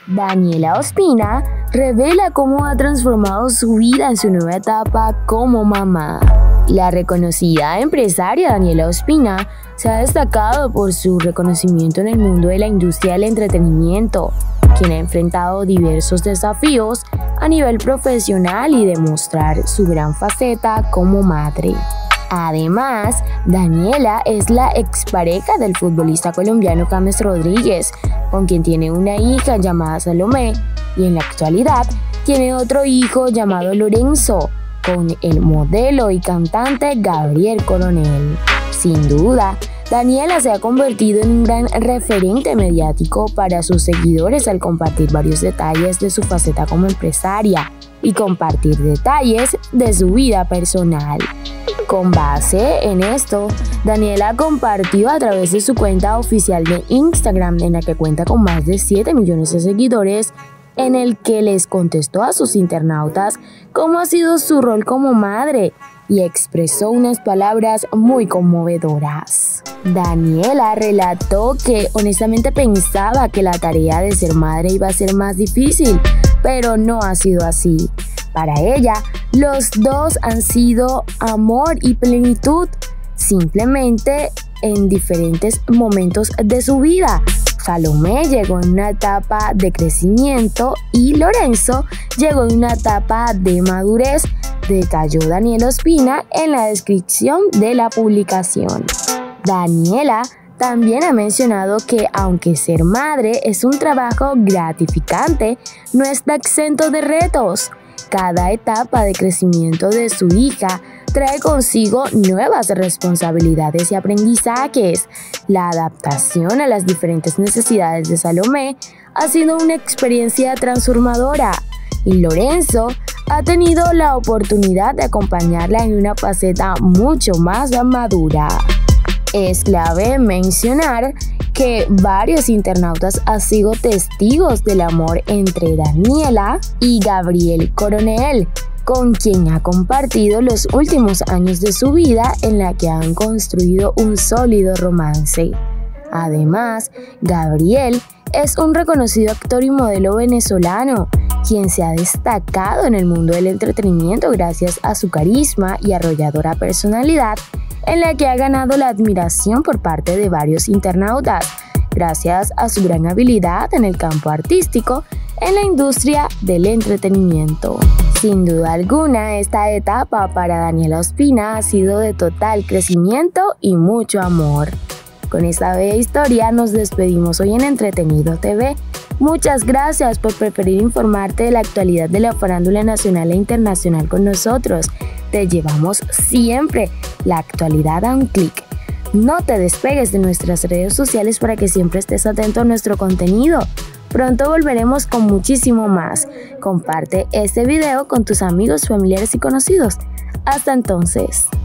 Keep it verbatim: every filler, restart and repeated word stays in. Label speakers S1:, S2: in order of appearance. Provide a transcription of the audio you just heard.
S1: Daniela Ospina revela cómo ha transformado su vida en su nueva etapa como mamá. La reconocida empresaria Daniela Ospina se ha destacado por su reconocimiento en el mundo de la industria del entretenimiento, quien ha enfrentado diversos desafíos a nivel profesional y demostrar su gran faceta como madre. Además, Daniela es la expareja del futbolista colombiano James Rodríguez, con quien tiene una hija llamada Salomé, y en la actualidad tiene otro hijo llamado Lorenzo, con el modelo y cantante Gabriel Coronel. Sin duda, Daniela se ha convertido en un gran referente mediático para sus seguidores al compartir varios detalles de su faceta como empresaria y compartir detalles de su vida personal. Con base en esto, Daniela compartió a través de su cuenta oficial de Instagram, en la que cuenta con más de siete millones de seguidores, en el que les contestó a sus internautas cómo ha sido su rol como madre y expresó unas palabras muy conmovedoras. Daniela relató que honestamente pensaba que la tarea de ser madre iba a ser más difícil, pero no ha sido así. Para ella, los dos han sido amor y plenitud, simplemente en diferentes momentos de su vida. Salomé llegó en una etapa de crecimiento y Lorenzo llegó en una etapa de madurez, detalló Daniela Ospina en la descripción de la publicación. Daniela también ha mencionado que aunque ser madre es un trabajo gratificante, no está exento de retos. Cada etapa de crecimiento de su hija trae consigo nuevas responsabilidades y aprendizajes. La adaptación a las diferentes necesidades de Salomé ha sido una experiencia transformadora y Lorenzo ha tenido la oportunidad de acompañarla en una faceta mucho más madura. Es clave mencionar que varios internautas han sido testigos del amor entre Daniela y Gabriel Coronel, con quien ha compartido los últimos años de su vida en la que han construido un sólido romance. Además, Gabriel es un reconocido actor y modelo venezolano, quien se ha destacado en el mundo del entretenimiento gracias a su carisma y arrolladora personalidad, en la que ha ganado la admiración por parte de varios internautas, gracias a su gran habilidad en el campo artístico en la industria del entretenimiento. Sin duda alguna, esta etapa para Daniela Ospina ha sido de total crecimiento y mucho amor. Con esta bella historia nos despedimos hoy en Entretenido T V. Muchas gracias por preferir informarte de la actualidad de la farándula nacional e internacional con nosotros. Te llevamos siempre la actualidad a un clic. No te despegues de nuestras redes sociales para que siempre estés atento a nuestro contenido. Pronto volveremos con muchísimo más. Comparte este video con tus amigos, familiares y conocidos. Hasta entonces.